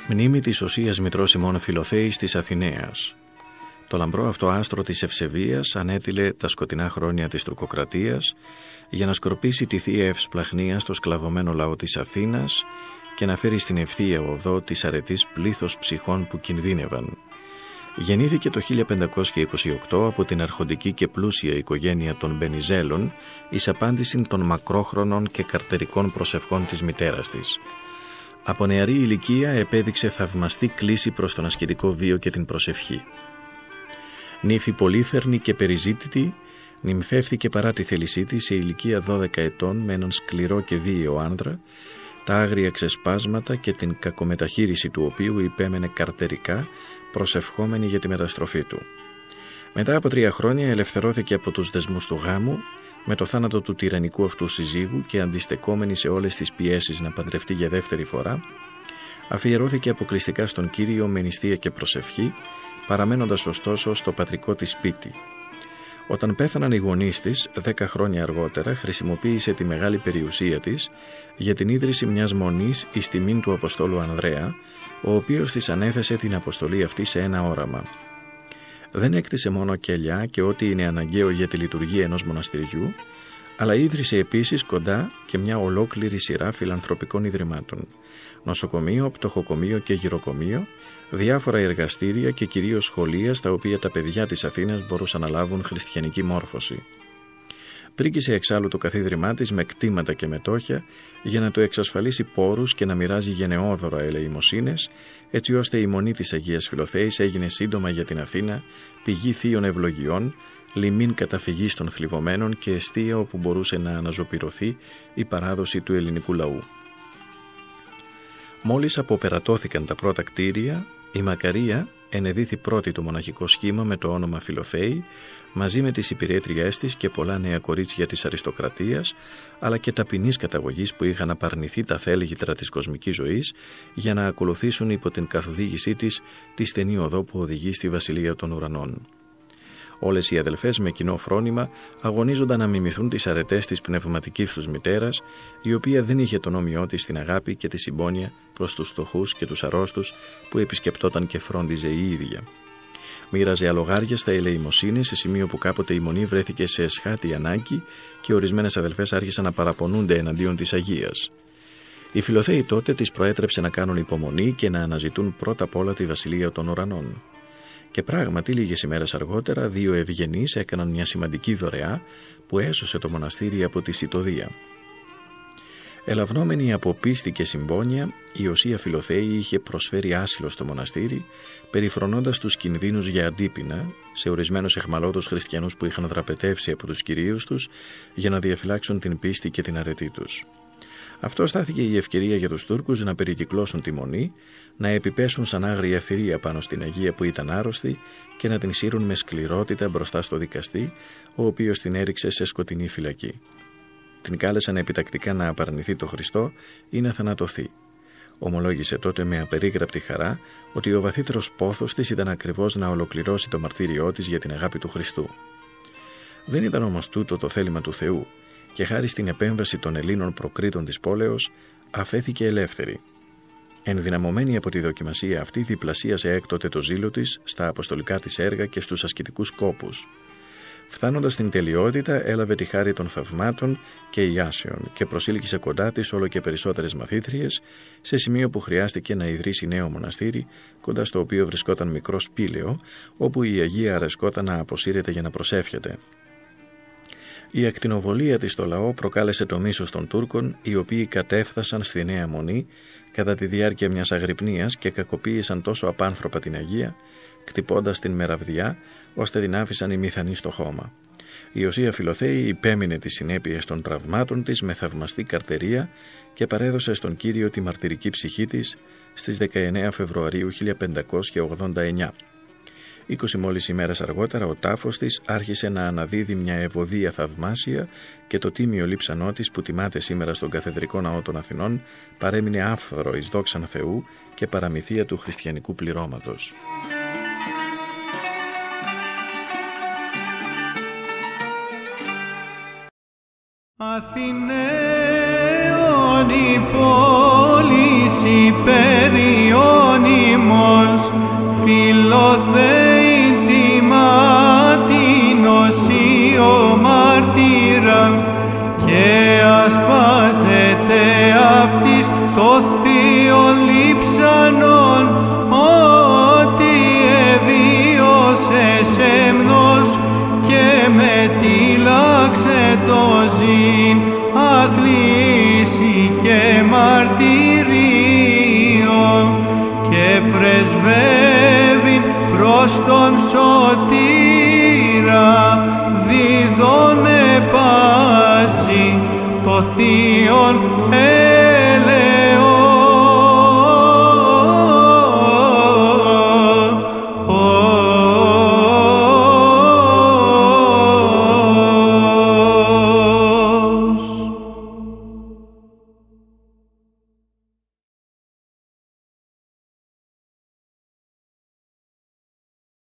Μνήμη της Οσίας Μητρός ημών Φιλοθέης της Αθηναίας. Το λαμπρό αυτό άστρο της Ευσεβίας ανέτειλε τα σκοτεινά χρόνια της τουρκοκρατίας για να σκορπίσει τη θεία ευσπλαχνία στο σκλαβωμένο λαό της Αθήνας και να φέρει στην ευθεία οδό της αρετής πλήθος ψυχών που κινδύνευαν. Γεννήθηκε το 1528 από την αρχοντική και πλούσια οικογένεια των Μπενιζέλων εις απάντηση των μακρόχρονων και καρτερικών προσευχών της μητέρας της. Από νεαρή ηλικία επέδειξε θαυμαστή κλίση προς τον ασκητικό βίο και την προσευχή. Νύφη πολύφερνη και περιζήτητη, νυμφεύθηκε παρά τη θέλησή της σε ηλικία 12 ετών με έναν σκληρό και βίαιο άνδρα, τα άγρια ξεσπάσματα και την κακομεταχείριση του οποίου υπέμενε καρτερικά, προσευχόμενη για τη μεταστροφή του. Μετά από 3 χρόνια ελευθερώθηκε από τους δεσμούς του γάμου, με το θάνατο του τυραννικού αυτού συζύγου και αντιστεκόμενη σε όλες τις πιέσεις να παντρευτεί για δεύτερη φορά, αφιερώθηκε αποκλειστικά στον Κύριο με νηστεία και προσευχή, παραμένοντας ωστόσο στο πατρικό της σπίτι. Όταν πέθαναν οι γονείς της, 10 χρόνια αργότερα, χρησιμοποίησε τη μεγάλη περιουσία της για την ίδρυση μιας μονής εις τιμήν του Αποστόλου Ανδρέα, ο οποίος της ανέθεσε την αποστολή αυτή σε ένα όραμα. Δεν έκτισε μόνο κελιά και ό,τι είναι αναγκαίο για τη λειτουργία ενός μοναστηριού, αλλά ίδρυσε επίσης κοντά και μια ολόκληρη σειρά φιλανθρωπικών ιδρυμάτων, νοσοκομείο, πτωχοκομείο και γυροκομείο, διάφορα εργαστήρια και κυρίως σχολεία στα οποία τα παιδιά της Αθήνας μπορούσαν να λάβουν χριστιανική μόρφωση. Πρίκησε εξάλλου το καθίδρυμά της με κτήματα και μετόχια για να του εξασφαλίσει πόρους και να μοιράζει γενναιόδωρα ελεημοσύνες, έτσι ώστε η μονή της Αγίας Φιλοθέης έγινε σύντομα για την Αθήνα πηγή θείων ευλογιών, λιμήν καταφυγής των θλιβωμένων και εστία όπου μπορούσε να αναζωπυρωθεί η παράδοση του ελληνικού λαού. Μόλις αποπερατώθηκαν τα πρώτα κτίρια, η Μακαρία ενεδίθη πρώτη το μοναχικό σχήμα με το όνομα Φιλοθέη, μαζί με τις υπηρέτριές της και πολλά νέα κορίτσια της αριστοκρατίας, αλλά και ταπεινής καταγωγής που είχαν απαρνηθεί τα θέλγητρα της κοσμικής ζωής για να ακολουθήσουν υπό την καθοδήγησή της τη στενή οδό που οδηγεί στη Βασιλεία των Ουρανών. Όλες οι αδελφές με κοινό φρόνημα αγωνίζονταν να μιμηθούν τις αρετές της πνευματικής τους μητέρας, η οποία δεν είχε τον όμοιό της στην αγάπη και τη συμπόνια προς τους φτωχούς και τους αρρώστους που επισκεπτόταν και φρόντιζε η ίδια. Μοίραζε αλογάριαστα ελεημοσύνη σε σημείο που κάποτε η μονή βρέθηκε σε εσχάτη ανάγκη και ορισμένες αδελφές άρχισαν να παραπονούνται εναντίον της Αγίας. Οι Φιλοθέοι τότε τις προέτρεψε να κάνουν υπομονή και να αναζητούν πρώτα απ' όλα τη Βασιλεία των Ουρανών. Και πράγματι λίγες ημέρες αργότερα 2 ευγενείς έκαναν μια σημαντική δωρεά που έσωσε το μοναστήρι από τη Σιτωδία. Ελαβνόμενη από πίστη και συμπόνια, η Οσία Φιλοθέη είχε προσφέρει άσυλο στο μοναστήρι, περιφρονώντας τους κινδύνους για αντίπεινα σε ορισμένους εχμαλώτους χριστιανούς που είχαν δραπετεύσει από τους κυρίους τους για να διαφυλάξουν την πίστη και την αρετή τους. Αυτό στάθηκε η ευκαιρία για τους Τούρκους να περικυκλώσουν τη μονή, να επιπέσουν σαν άγρια θηρία πάνω στην Αγία που ήταν άρρωστη και να την σύρουν με σκληρότητα μπροστά στο δικαστή, ο οποίος την έριξε σε σκοτεινή φυλακή. Την κάλεσαν επιτακτικά να απαρνηθεί το Χριστό ή να θανατωθεί. Ομολόγησε τότε με απερίγραπτη χαρά ότι ο βαθύτερος πόθος της ήταν ακριβώς να ολοκληρώσει το μαρτύριό της για την αγάπη του Χριστού. Δεν ήταν όμως τούτο το θέλημα του Θεού, και χάρη στην επέμβαση των Ελλήνων προκρίτων της πόλεως αφέθηκε ελεύθερη. Ενδυναμωμένη από τη δοκιμασία αυτή, διπλασίασε έκτοτε το ζήλο της στα αποστολικά της έργα και στους ασκητικούς κόπους. Φτάνοντας στην τελειότητα, έλαβε τη χάρη των θαυμάτων και ιάσεων και προσήλκησε κοντά της όλο και περισσότερες μαθήτριες, σε σημείο που χρειάστηκε να ιδρύσει νέο μοναστήρι, κοντά στο οποίο βρισκόταν μικρό σπήλαιο, όπου η Αγία αρεσκόταν να αποσύρεται για να προσεύχεται. Η ακτινοβολία της στο λαό προκάλεσε το μίσος των Τούρκων, οι οποίοι κατέφθασαν στη Νέα Μονή κατά τη διάρκεια μιας αγρυπνίας και κακοποίησαν τόσο απάνθρωπα την Αγία, κτυπώντας την με ραβδιά, ώστε την άφησαν ημιθανή στο χώμα. Η Οσία Φιλοθέη υπέμεινε τις συνέπειες των τραυμάτων της με θαυμαστή καρτερία και παρέδωσε στον Κύριο τη μαρτυρική ψυχή της στις 19 Φεβρουαρίου 1589. 20 μόλις ημέρες αργότερα ο τάφος της άρχισε να αναδίδει μια ευωδία θαυμάσια και το τίμιο λείψανό της που τιμάται σήμερα στον Καθεδρικό Ναό των Αθηνών παρέμεινε άφθορο εις δόξαν Θεού και παραμυθία του χριστιανικού πληρώματος. Αθηναίων η πόλης υπεριών το θείον